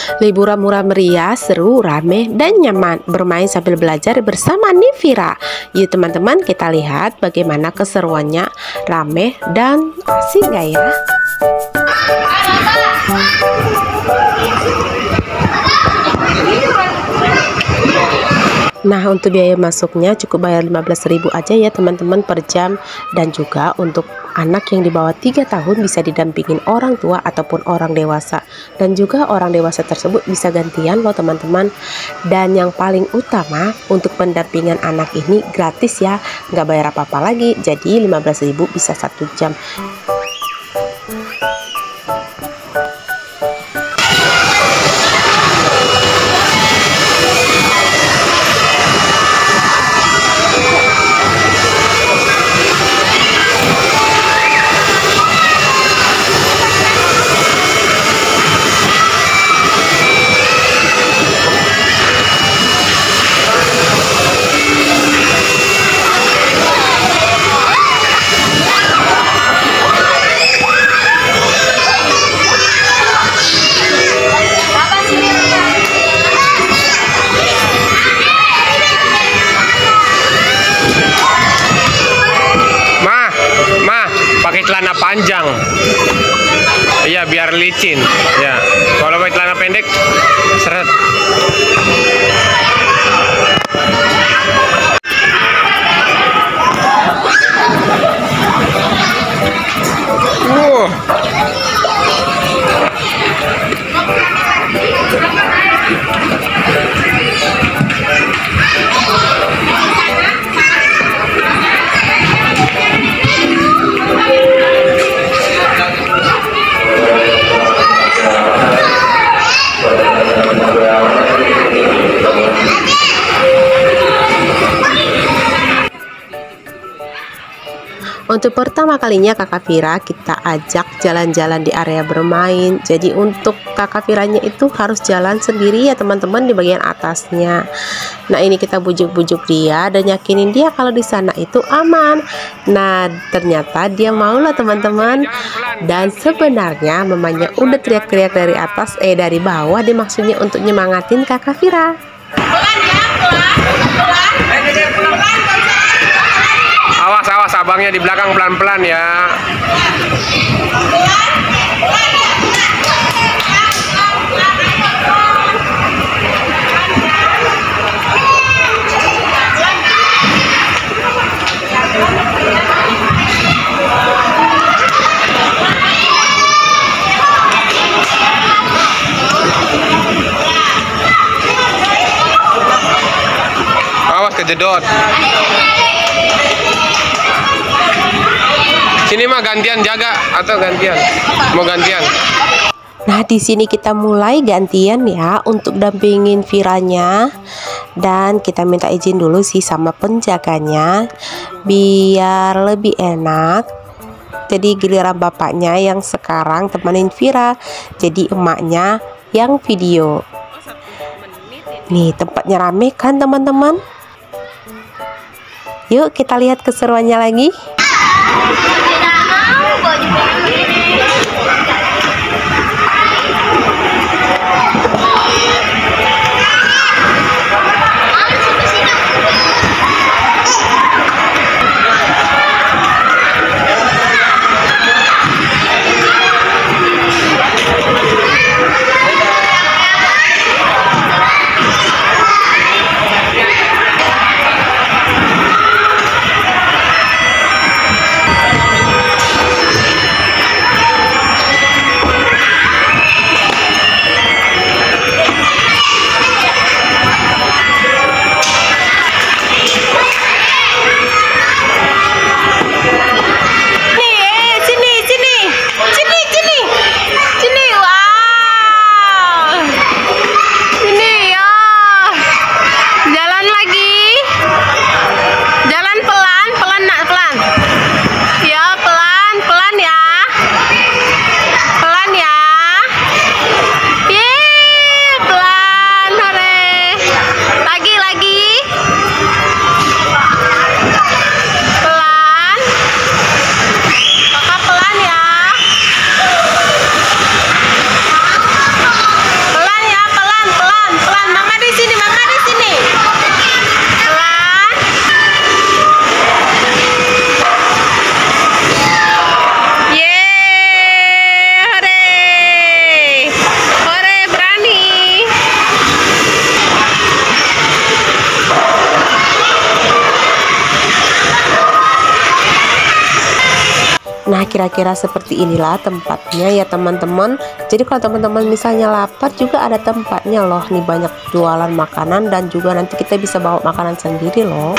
Liburan murah meriah, seru, rame, dan nyaman. Bermain sambil belajar bersama Nivira. Yuk teman-teman, kita lihat bagaimana keseruannya. Rame dan asik gak ya? Nah, untuk biaya masuknya cukup bayar 15.000 aja ya teman-teman per jam. Dan juga untuk anak yang di bawah 3 tahun bisa didampingin orang tua ataupun orang dewasa. Dan juga orang dewasa tersebut bisa gantian loh teman-teman. Dan yang paling utama, untuk pendampingan anak ini gratis ya, nggak bayar apa-apa lagi. Jadi 15.000 bisa 1 jam. Pakai celana panjang, iya biar licin ya. Kalau pakai celana pendek seret. Untuk pertama kalinya kakak Vira kita ajak jalan-jalan di area bermain. Jadi untuk kakak Viranya itu harus jalan sendiri ya teman-teman di bagian atasnya. Nah ini kita bujuk-bujuk dia dan yakinin dia kalau di sana itu aman. Nah ternyata dia mau lah teman-teman. Dan sebenarnya mamanya udah teriak-teriak dari atas, dari bawah, dia maksudnya untuk nyemangatin kakak Vira. Awas abangnya di belakang pelan-pelan ya. Awas kejedot. Sini mah gantian jaga atau gantian? Mau gantian? Nah, di sini kita mulai gantian ya untuk dampingin Viranya. Dan kita minta izin dulu sih sama penjaganya biar lebih enak. Jadi giliran bapaknya yang sekarang temenin Vira, jadi emaknya yang video. Nih, tempatnya rame kan teman-teman? Yuk kita lihat keseruannya lagi. Nah, kira-kira seperti inilah tempatnya ya teman-teman. Jadi kalau teman-teman misalnya lapar juga ada tempatnya loh. Nih banyak jualan makanan dan juga nanti kita bisa bawa makanan sendiri loh.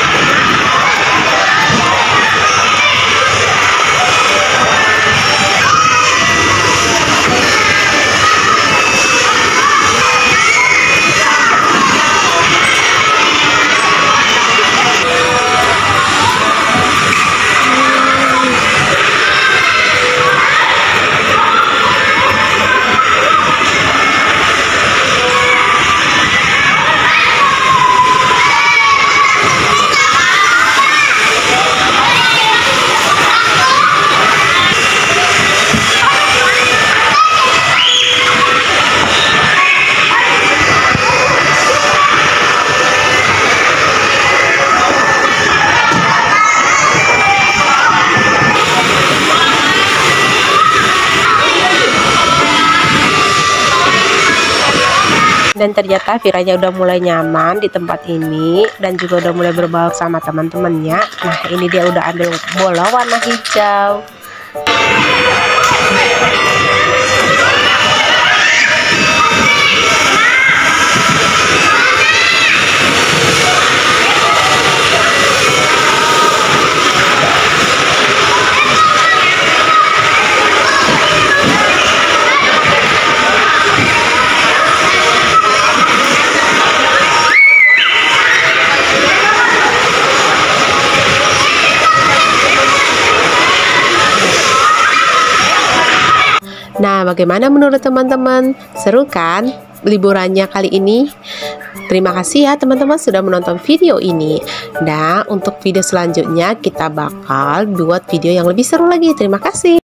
Dan ternyata Viranya udah mulai nyaman di tempat ini dan juga udah mulai berbaur sama teman-temannya. Nah, ini dia udah ambil bola warna hijau. Nah, bagaimana menurut teman-teman? Seru kan liburannya kali ini? Terima kasih ya teman-teman sudah menonton video ini. Nah, untuk video selanjutnya kita bakal buat video yang lebih seru lagi. Terima kasih.